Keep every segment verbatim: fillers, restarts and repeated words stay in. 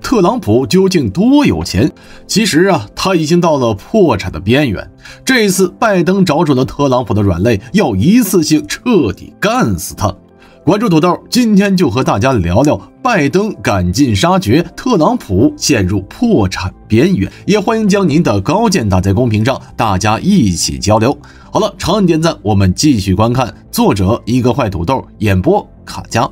特朗普究竟多有钱？其实啊，他已经到了破产的边缘。这一次，拜登找准了特朗普的软肋，要一次性彻底干死他。关注土豆，今天就和大家聊聊拜登赶尽杀绝，特朗普陷入破产边缘。也欢迎将您的高见打在公屏上，大家一起交流。好了，长按点赞，我们继续观看。作者一个坏土豆，演播卡佳。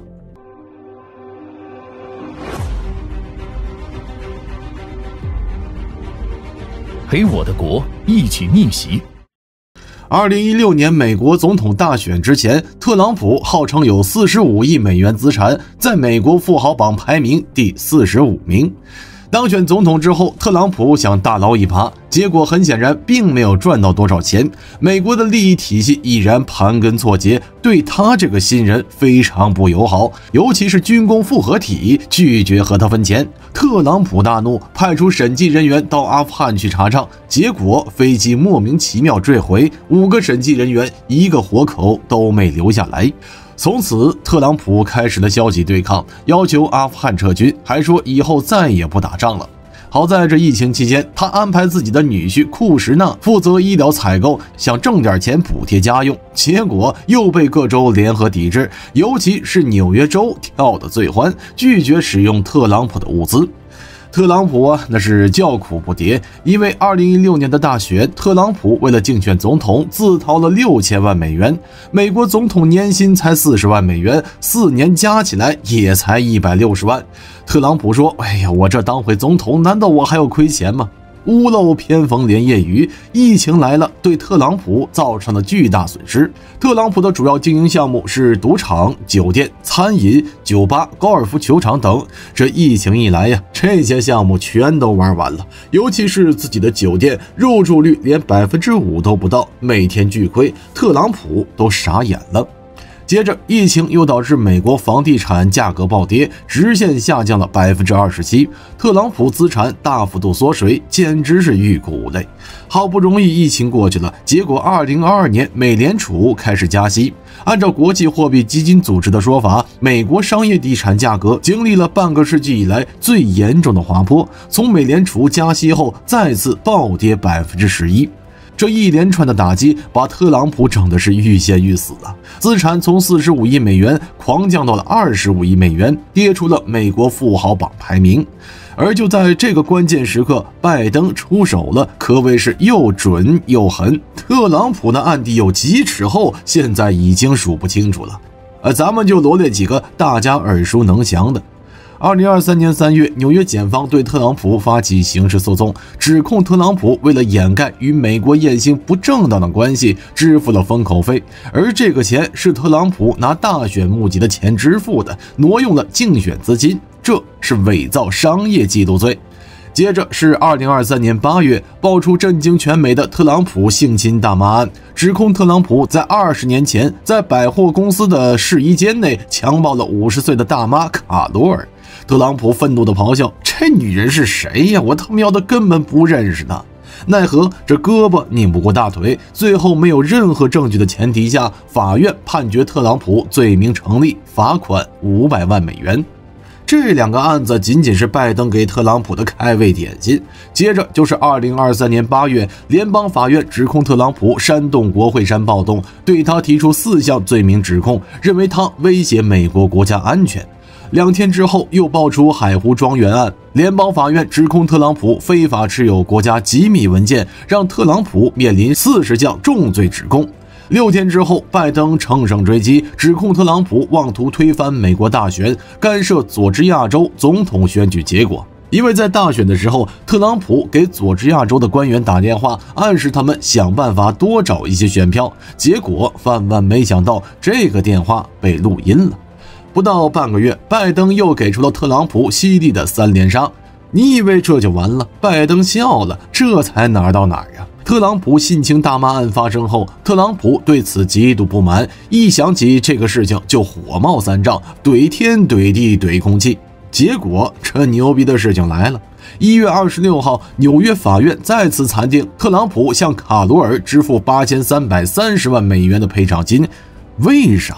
陪我的国一起逆袭。 二零一六年美国总统大选之前，特朗普号称有四十五亿美元资产，在美国富豪榜排名第四十五名。当选总统之后，特朗普想大捞一耙，结果很显然并没有赚到多少钱。美国的利益体系依然盘根错节，对他这个新人非常不友好，尤其是军工复合体拒绝和他分钱。特朗普大怒，派出审计人员到阿富汗去查账，结果飞机莫名其妙坠毁，五个审计人员一个活口都没留下来。从此，特朗普开始了消极对抗，要求阿富汗撤军，还说以后再也不打仗了。好在这疫情期间，他安排自己的女婿库什纳负责医疗采购，想挣点钱补贴家用，结果又被各州联合抵制，尤其是纽约州跳得最欢，拒绝使用特朗普的物资。特朗普啊，那是叫苦不迭，因为二零一六年的大选，特朗普为了竞选总统，自掏了六千万美元。美国总统年薪才四十万美元，四年加起来也才一百六十万。特朗普说：“哎呀，我这当回总统，难道我还要亏钱吗？”屋漏偏逢连夜雨，疫情来了，对特朗普造成了巨大损失。特朗普的主要经营项目是赌场、酒店、餐饮、酒吧、高尔夫球场等。这疫情一来呀，这些项目全都玩完了，尤其是自己的酒店，入住率连百分之五都不到，每天巨亏，特朗普都傻眼了。接着，疫情又导致美国房地产价格暴跌，直线下降了 百分之二十七， 特朗普资产大幅度缩水，简直是欲哭无泪。好不容易疫情过去了，结果二零二二年美联储开始加息。按照国际货币基金组织的说法，美国商业地产价格经历了半个世纪以来最严重的滑坡，从美联储加息后再次暴跌 百分之十一。这一连串的打击把特朗普整的是欲仙欲死啊！资产从四十五亿美元狂降到了二十五亿美元，跌出了美国富豪榜排名。而就在这个关键时刻，拜登出手了，可谓是又准又狠。特朗普的案底有几尺厚，现在已经数不清楚了。呃，咱们就罗列几个大家耳熟能详的。二零二三年三月，纽约检方对特朗普发起刑事诉讼，指控特朗普为了掩盖与美国艳星不正当的关系，支付了封口费，而这个钱是特朗普拿大选募集的钱支付的，挪用了竞选资金，这是伪造商业记录罪。接着是二零二三年八月，爆出震惊全美的特朗普性侵大妈案，指控特朗普在二十年前在百货公司的试衣间内强暴了五十岁的大妈卡罗尔。特朗普愤怒地咆哮：“这女人是谁呀？我他喵的根本不认识她！”奈何这胳膊拧不过大腿，最后没有任何证据的前提下，法院判决特朗普罪名成立，罚款五百万美元。这两个案子仅仅是拜登给特朗普的开胃点心。接着就是二零二三年八月，联邦法院指控特朗普煽动国会山暴动，对他提出四项罪名指控，认为他威胁美国国家安全。两天之后，又爆出海湖庄园案，联邦法院指控特朗普非法持有国家机密文件，让特朗普面临四十项重罪指控。六天之后，拜登乘胜追击，指控特朗普妄图推翻美国大选，干涉佐治亚州总统选举结果。因为在大选的时候，特朗普给佐治亚州的官员打电话，暗示他们想办法多找一些选票，结果万万没想到，这个电话被录音了。不到半个月，拜登又给出了特朗普犀利的三连杀。你以为这就完了？拜登笑了，这才哪儿到哪儿呀？特朗普性侵大妈案发生后，特朗普对此极度不满，一想起这个事情就火冒三丈，怼天怼地怼空气。结果这牛逼的事情来了，一月二十六号，纽约法院再次裁定特朗普向卡罗尔支付八千三百三十万美元的赔偿金。为啥呀？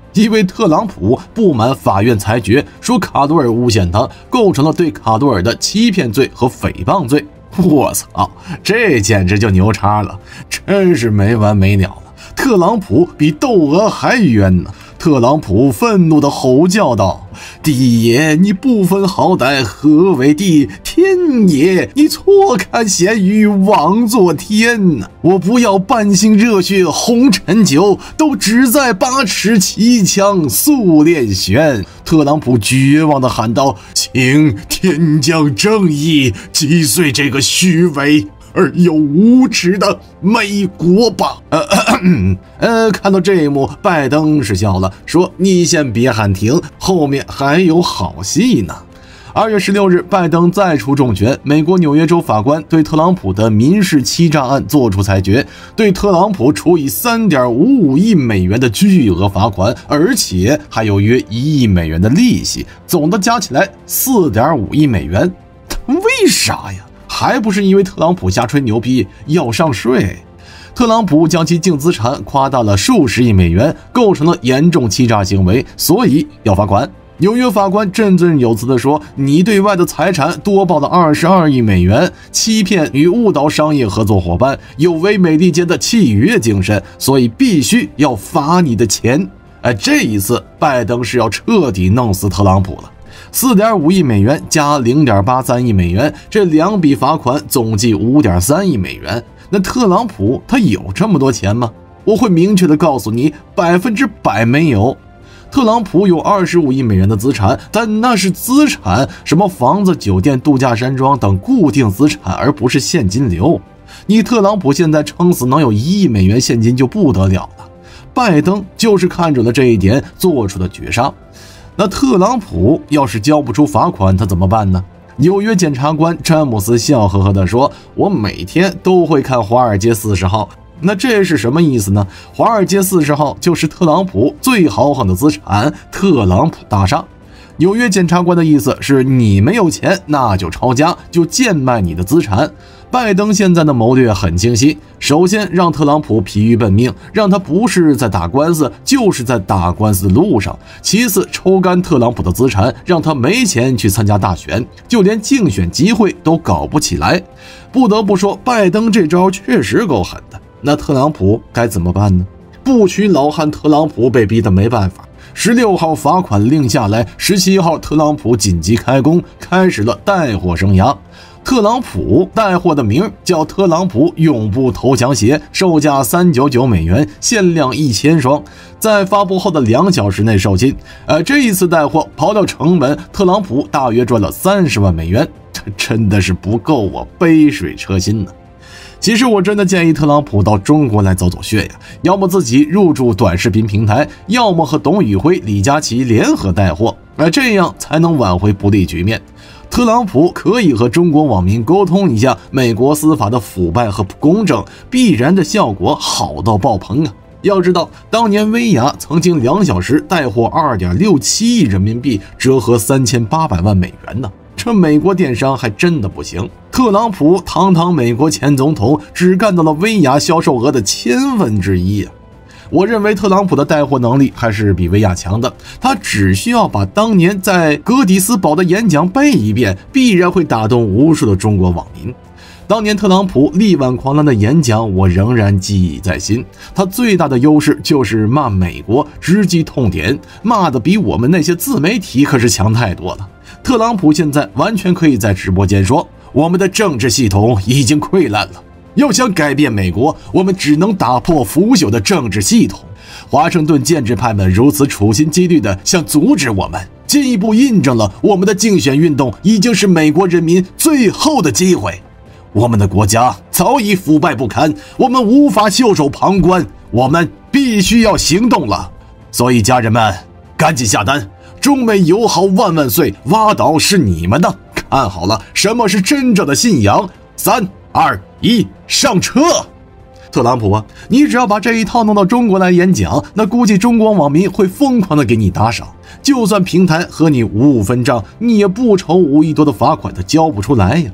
因为特朗普不满法院裁决，说卡多尔诬陷他，构成了对卡多尔的欺骗罪和诽谤罪。我操，这简直就牛叉了，真是没完没了了。特朗普比窦娥还冤呢！特朗普愤怒地吼叫道：“帝爷，你不分好歹，何为帝？天爷，你错看贤愚，枉作天呐！我不要半sinh热血红尘酒，都只在八尺旗枪速练弦。”特朗普绝望地喊道：“请天降正义，击碎这个虚伪而又无耻的美国吧！”呃呃呃，看到这一幕，拜登是笑了，说：“你先别喊停，后面还有好戏呢。”二月十六日，拜登再出重拳，美国纽约州法官对特朗普的民事欺诈案作出裁决，对特朗普处以 三点五五亿美元的巨额罚款，而且还有约一亿美元的利息，总的加起来 四点五亿美元。为啥呀？还不是因为特朗普瞎吹牛逼要上税。特朗普将其净资产夸大了数十亿美元，构成了严重欺诈行为，所以要罚款。纽约法官振振有词地说：“你对外的财产多报了二十二亿美元，欺骗与误导商业合作伙伴，有违美利坚的契约精神，所以必须要罚你的钱。”哎，这一次拜登是要彻底弄死特朗普了。四点五亿美元加 零点八三亿美元，这两笔罚款总计 五点三亿美元。那特朗普他有这么多钱吗？我会明确的告诉你，百分之百没有。特朗普有二十五亿美元的资产，但那是资产，什么房子、酒店、度假山庄等固定资产，而不是现金流。你特朗普现在撑死能有一亿美元现金就不得了了。拜登就是看准了这一点做出的绝杀。那特朗普要是交不出罚款，他怎么办呢？纽约检察官詹姆斯笑呵呵地说：“我每天都会看华尔街四十号。”那这是什么意思呢？华尔街四十号就是特朗普最豪横的资产——特朗普大厦。纽约检察官的意思是，你没有钱，那就抄家，就贱卖你的资产。拜登现在的谋略很清晰，首先让特朗普疲于奔命，让他不是在打官司，就是在打官司的路上；其次，抽干特朗普的资产，让他没钱去参加大选，就连竞选机会都搞不起来。不得不说，拜登这招确实够狠的。那特朗普该怎么办呢？不屈老汉特朗普被逼得没办法。十六号罚款令下来，十七号特朗普紧急开工，开始了带货生涯。特朗普带货的名叫特朗普永不投降鞋，售价三百九十九美元，限量一千双，在发布后的两小时内售罄。呃，这一次带货刨掉成本，特朗普大约赚了三十万美元，这真的是不够我杯水车薪呢。其实我真的建议特朗普到中国来走走穴呀，要么自己入驻短视频平台，要么和董宇辉、李佳琦联合带货，而这样才能挽回不利局面。特朗普可以和中国网民沟通一下美国司法的腐败和不公正，必然的效果好到爆棚啊！要知道，当年薇娅曾经两小时带货 二点六七亿人民币，折合三千八百万美元呢。这美国电商还真的不行。特朗普堂堂美国前总统，只干到了薇娅销售额的千分之一啊！我认为特朗普的带货能力还是比薇娅强的，他只需要把当年在哥底斯堡的演讲背一遍，必然会打动无数的中国网民。当年特朗普力挽狂澜的演讲，我仍然记忆在心。他最大的优势就是骂美国，直击痛点，骂的比我们那些自媒体可是强太多了。特朗普现在完全可以在直播间说，我们的政治系统已经溃烂了，要想改变美国，我们只能打破腐朽的政治系统。华盛顿建制派们如此处心积虑地想阻止我们，进一步印证了我们的竞选运动已经是美国人民最后的机会。我们的国家早已腐败不堪，我们无法袖手旁观，我们必须要行动了。所以家人们，赶紧下单，中美友好万万岁，挖岛是你们的，看好了什么是真正的信仰。三二一，上车！特朗普啊，你只要把这一套弄到中国来演讲，那估计中国网民会疯狂的给你打赏。就算平台和你五五分账，你也不愁五亿多的罚款他交不出来呀。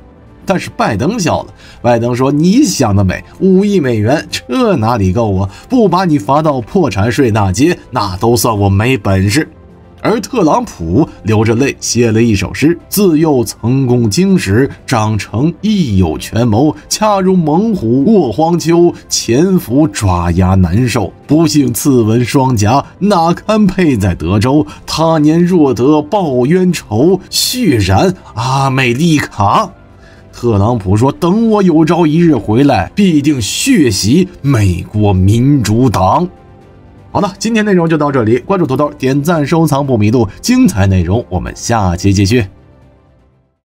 但是拜登笑了，拜登说：“你想得美，五亿美元这哪里够啊？不把你罚到破产税大街，那都算我没本事。”而特朗普流着泪写了一首诗：“自幼曾供经史，长成亦有权谋。恰如猛虎卧荒丘，潜伏爪牙难受。不幸刺纹双颊，哪堪配在德州？他年若得报冤仇，续染阿美利卡。”特朗普说：“等我有朝一日回来，必定血洗美国民主党。”好了，今天内容就到这里，关注土豆，点赞收藏不迷路，精彩内容我们下期继续。